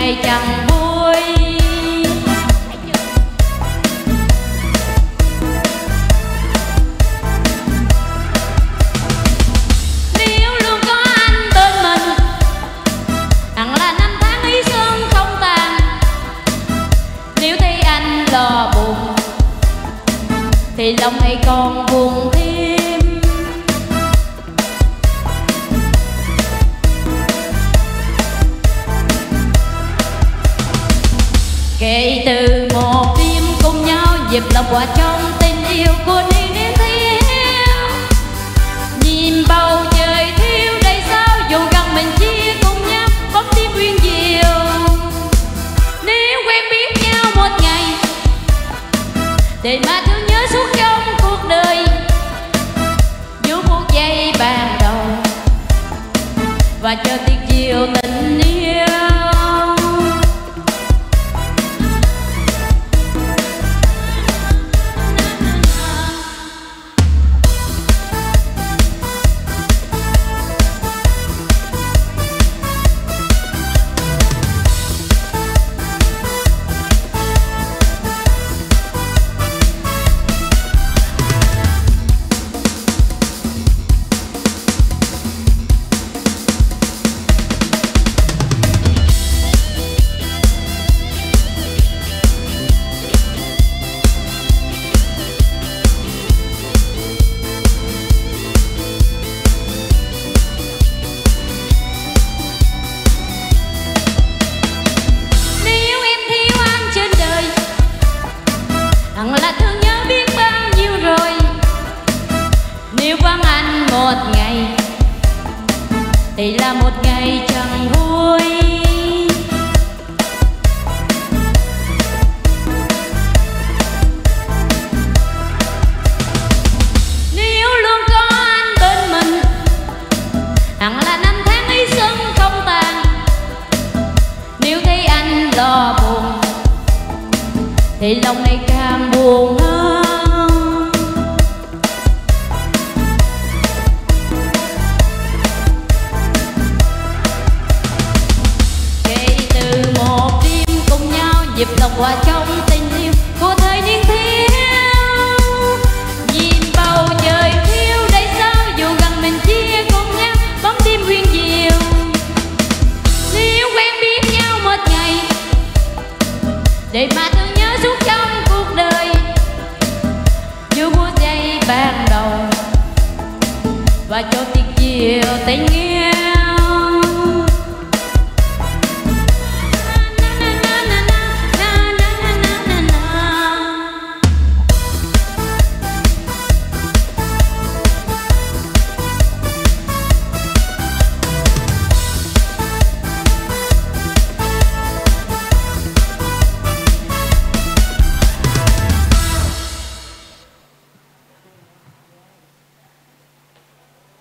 ngày chẳng vui. Nếu luôn có anh bên mình, hẳn là năm tháng ý xuân không tàn. Nếu thấy anh lo buồn thì lòng này còn buồn thêm. Kể từ một đêm cùng nhau dịp lòng qua trong tình yêu của niên niên thiếu. Nhìn bầu trời thiếu đầy sao dù gần mình chia cùng nhau bóng đêm uyên diệu. Nếu quen biết nhau một ngày để mà thương nhớ suốt trong cuộc đời, dù một giây ban đầu và cho tiệc chiều tình yêu. Hẳn là thương nhớ biết bao nhiêu rồi. Nếu vắng anh một ngày thì là một ngày chẳng vui. Nếu luôn có anh bên mình, hẳn là năm tháng ý xuân không tàn. Nếu thấy anh lo buồn thì lòng này càng buồn hơn. Kể từ một đêm cùng nhau dịp lòng qua trong tình yêu của thời niên thiếu. Nhìn bầu trời thiếu đầy sao dù gần mình chia cùng nhau bóng đêm uyên diệu. Nếu quen biết nhau một ngày để mà thương nhớ suốt trong cuộc đời, dù một giây ban đầu và cho tiệc chiều tình yêu.